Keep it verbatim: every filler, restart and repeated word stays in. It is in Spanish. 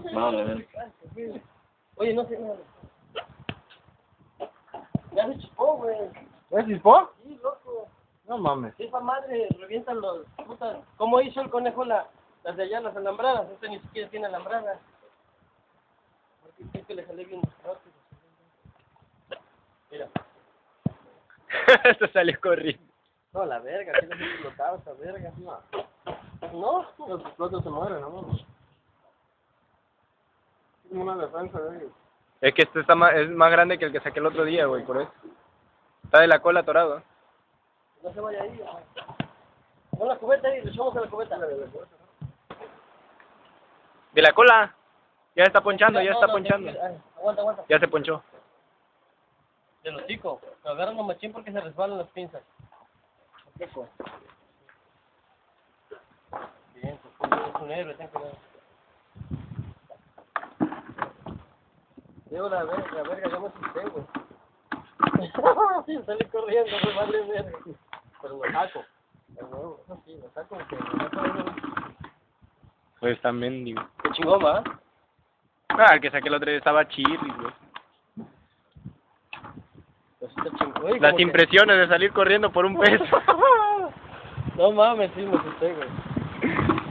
Vamos a ver. Oye, no sé nada. Ya se chupó, güey. ¿Ya se chispó? Sí, loco. No mames. Esa madre revientan los putas. ¿Cómo hizo el conejo la, las de allá, las alambradas? Este ni siquiera tiene alambradas. Porque es que le sale bien rápido. Mira. Esto salió corriendo. No, la verga, ¿qué les explotaba esa verga? No. No, Los explotos se mueren, ¿no? Es como una defensa de ellos. Es que este está más, es más grande que el que saqué el otro día, güey, por eso. Está de la cola atorado. no se vaya ahí. Pon la cubeta ahí, le echamos a la cubeta. De la cola. Ya está ponchando, ya No, está no, ponchando. ay, Aguanta, aguanta. Ya se ponchó. De los chicos. Lo agarran un machín porque se resbalan las pinzas. Bien, pues es un héroe, ten cuidado. Digo, la verga, la verga, yo me asusté, güey. Sí, salí corriendo, me vale verga. Pero lo saco. De nuevo, eso sí, lo saco porque lo saco. Pues también, digo. Qué chingón, ¿va? Ah, el que saqué el otro día estaba chirri, güey. Pues está chingón. Oye, Las como que- impresiones de salir corriendo por un peso. No mames, sí me asusté, güey.